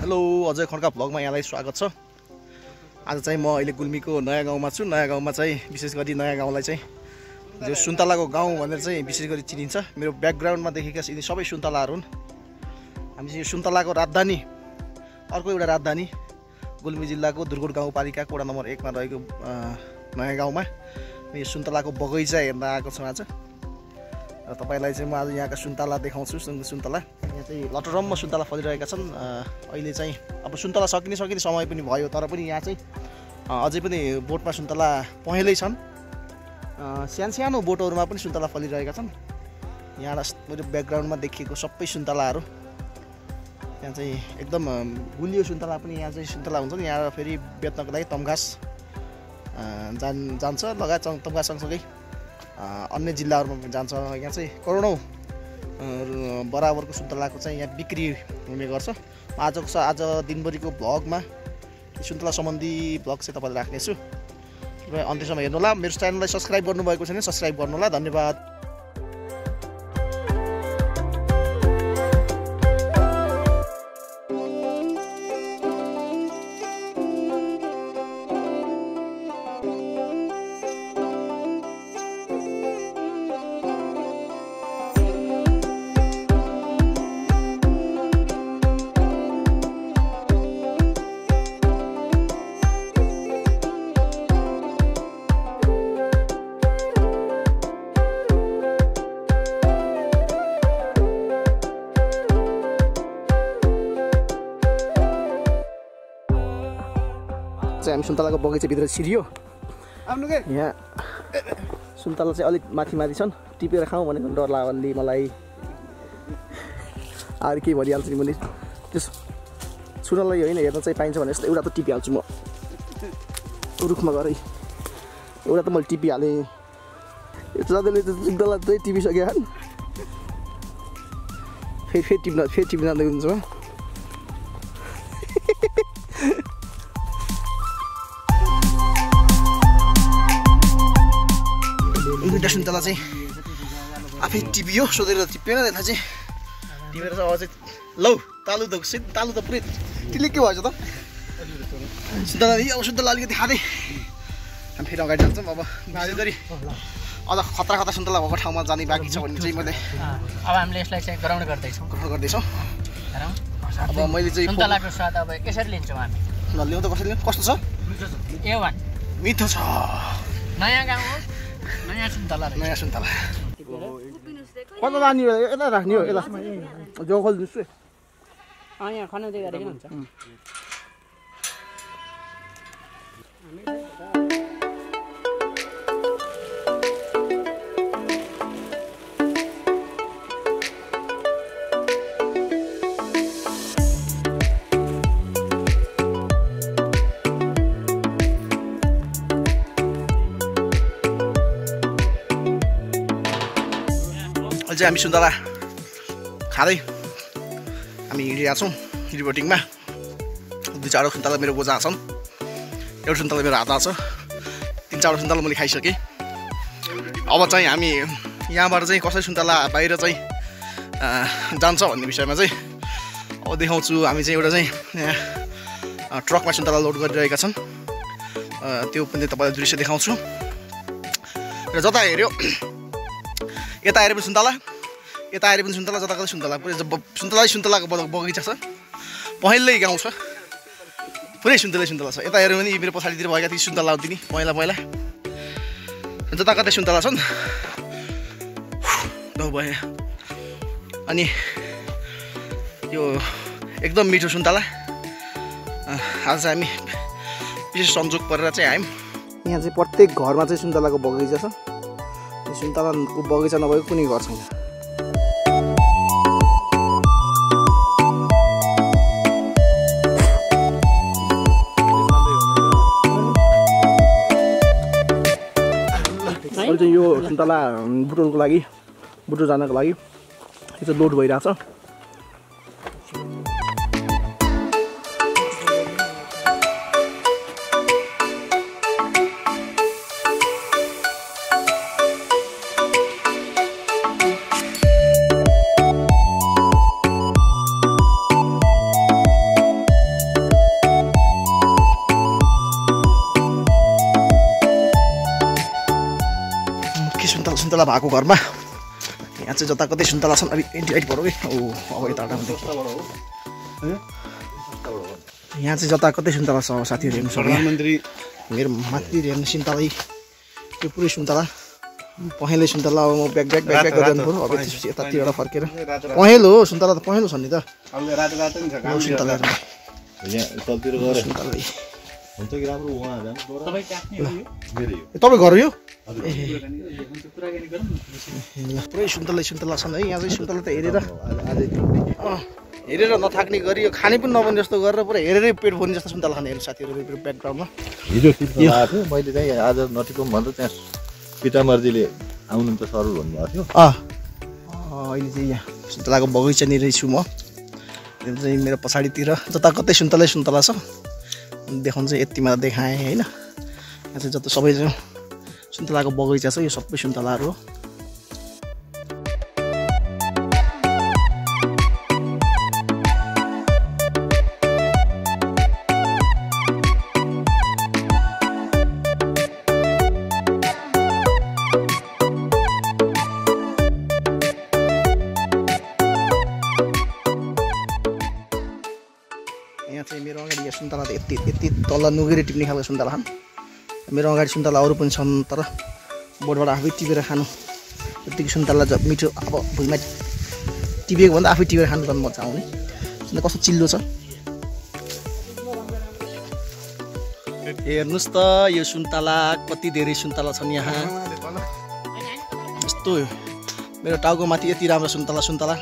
Hello Ajay Khadka भ्लगमा यहाँलाई स्वागत छ। आज चाहिँ म अहिले गुल्मीको नयाँ गाउँमा छु। नयाँ गाउँमा चाहिँ विशेष गरी नयाँ गाउँलाई चाहिँ जो सुन्तलाको गाउँ भनेर चाहिँ विशेष गरी चिनिन्छ। मेरो ब्याकग्राउन्डमा देखेका यिनी सबै सुन्तलाहरू हुन्। हामी चाहिँ यो सुन्तलाको राजधानी, अर्को एउटा राजधानी गुल्मी जिल्लाको दुर्गुड गाउँपालिकाको वडा नम्बर 1 मा रहेको नयाँ गाउँमा यो सुन्तलाको बगैँचा हेर्न आएको छु आज। र तपाईलाई चाहिँ म आज यहाँका सुन्तला देखाउँछु। सुन्तला यहाँ चाहिँ लटरम्म सुन्तला फलिरहेका छन्। अहिले चाहिँ अब सुन्तला सकिने समय पनि भयो, तर पनि यहाँ चाहिँ अझै पनि बोटमा सुन्तला पहेँलै छन्। सानो बोटहरूमा पनि सुन्तला फलिरहेका छन्। यहाँ मेरो ब्याकग्राउन्डमा देखिएको सबै सुन्तलाहरू यहाँ चाहिँ एकदम गुलियो सुन्तला पनि यहाँ चाहिँ सुन्तला हुन्छ नि। यहाँ फेरि बेच्नको लागि तम्घास जान्छ लगायत तम्घास सँगसँगै अन्य जिल्लाहरूमा पनि जान्छ। यहाँ चाहिँ करोडौँ बराबरको सुन्तलाको चाहिँ यहाँ बिक्री हुने गर्छ। आज दिनभरिको भ्लगमा सुन्तला सम्बन्धी भ्लग चाहिँ तपाईँलाई राख्नेछु। अन्त्यसम्म हेर्नुहोला। मेरो च्यानललाई सब्सक्राइब गर्नुभएको छैन सब्सक्राइब गर्नुहोला। धन्यवाद। हामी सुन्तलाको बगैँचाभित्र छिरियो। यहाँ सुन्तला चाहिँ अलिक माथि छन्। टिपेर खाउँ भनेको डर लाग्यो भने मलाई अरू केही भनिहाल्छु नि। मैले त्यस सुनलाई होइन हेर्न चाहिँ पाइन्छ भने जस्तो एउटा त टिपिहाल्छु म रुखमा गएर। एउटा त मैले टिपिहालेँ। जतिले सुन्तला चाहिँ टिपिसक्यो फेरि टिप्न जाँदै हुन्छ। दुईवटा सुन्तला चाहिँ आफै टिपियो, सोधेर टिपेन। त्यसलाई चाहिँ टिपेर चाहिँ अझै लौ तालु त पुरै त्यसले के भएछ त सुन्तला। अब सुन्तला अलिकति खाँदै हामी फेरि अगाडि जान्छौँ। अब विशेष गरी अझ खतरा सुन्तला भएको ठाउँमा जाने बाँकी छ भने चाहिँ मैले अब हामीले यसलाई चाहिँ ग्राउन्ड गर्दैछौँ। अब मैले चाहिँ सुन्तलाको स्वाद अब यसरी लिन्छौँ हामी। ल ल्याउँ त कसरी कस्तो छ? A1 मिठो छ। नयाँ गाउँ हो, नयाँ सुन्तला। कता लाने हो? यता राख्ने हो? यता जो खोलिदिन्छु। यहाँ खनाउँदै गरेको हुन्छ। चाहिँ हामी सुन्तला खाँदै हामी हिँडिरहेको छौँ रिपोर्टिङमा। 2-4 सुन्तला मेरो बोजा छन्, एउटा सुन्तला मेरो हातमा छ, 3-4 सुन्तला मैले खाइसकेँ। अब चाहिँ हामी यहाँबाट चाहिँ कसरी सुन्तला बाहिर चाहिँ जान्छ भन्ने विषयमा चाहिँ अब देखाउँछु। हामी चाहिँ एउटा चाहिँ यहाँ ट्रकमा सुन्तला लोड गरिरहेका छन्, त्यो पनि तपाईँलाई दृश्य देखाउँछु। र जता हेऱ्यो यता हेरे पनि सुन्तला, यता हेरे पनि सुन्तला, जता कतै सुन्तला, पुरै सुन्तलाको बगैँचा छ। पहेँलै गाउँ छ, पुरै सुन्तला छ। यता हेऱ्यो भने मेरो पछाडितिर भएका ती सुन्तला हुन्थ्यो नि पहिला जता कतै सुन्तला छन्। भयो अनि यो एकदम मिठो सुन्तला। आज चाहिँ हामी विशेष संयोग परेर चाहिँ आयौँ। यहाँ चाहिँ प्रत्येक घरमा चाहिँ सुन्तलाको बगैँचा छ। सुन्तलाको बगैँचा नभएको कुनै घर छैन। अहिले चाहिँ यो सुन्तला बुटोल जानको लागि यो चाहिँ लोड भइरहेछ। सुन्तला भएको घरमा यहाँ चाहिँ जताकतै सुन्तला छन्। अब एन्टिलाइट भरौँ है। ओ अब यता यहाँ चाहिँ जताकतै सुन्तला छ साथीहरू हेर्नु सक्छ। मेरो माथि हेर्नु सुन्तलै त्यो पुरै सुन्तला पहेँलो सुन्तला। अब म ब्याक गर्नु पऱ्यो। अब त्यसपछि यतातिरबाट फर्केर पहेँलो हो सुन्तला त पहेँलो छ नि त सुन्तला तपाईँ घर यो पुरै सुन्तला छन् है। यहाँ चाहिँ सुन्तला त हेरेर नथाक्ने गरी यो खाने पनि नबन्ने जस्तो गरेर पुरा हेरेरै पेट भर्ने जस्तो सुन्तला खाने हेर्नु साथीहरू ब्याकग्राउन्डमा। हिजो टिप्नु आएको थियो मैले चाहिँ आज नटिपौँ भन्दा त्यहाँ पितामर्जीले आउनु त सरल भन्नुभएको थियो। अहिले चाहिँ यहाँ सुन्तलाको बगैँचानिर छु म। यो चाहिँ मेरो पछाडितिर जताकतै सुन्तला छ। देखाउनु चाहिँ यतिमा देखाएँ होइन। यहाँ चाहिँ जति सबै सुन्तलाको बगैँचा छ। यो सबै सुन्तलाहरू हो। यहाँ चाहिँ मेरो अगाडि सुन्तला त यति तल नुगेर टिप्ने खालको सुन्तला खान्। मेरो अगाडि सुन्तला अरू पनि छन् तर बोर्डबाट आफै टिपेर खानु यतिको सुन्तला मिठो। अब भुइँमा टिपेको भन्दा आफै टिपेर खानु झन् मजा आउने। कस्तो चिल्लो छ हेर्नुहोस् त यो सुन्तला कति धेरै सुन्तला छन् यहाँ। यस्तो मेरो टाउको माथि यति राम्रो सुन्तला